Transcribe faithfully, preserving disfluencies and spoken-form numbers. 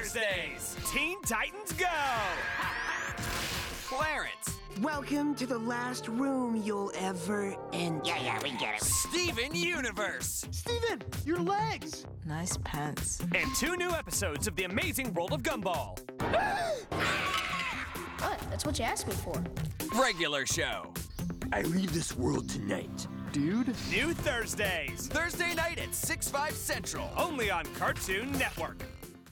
Thursdays, Teen Titans Go! Clarence. Welcome to the last room you'll ever enter. Yeah, yeah, we get it. Steven Universe. Steven, your legs! Nice pants. And two new episodes of The Amazing World of Gumball. What? That's what you asked me for. Regular show. I leave this world tonight. Dude. New Thursdays. Thursday night at six, five Central. Only on Cartoon Network.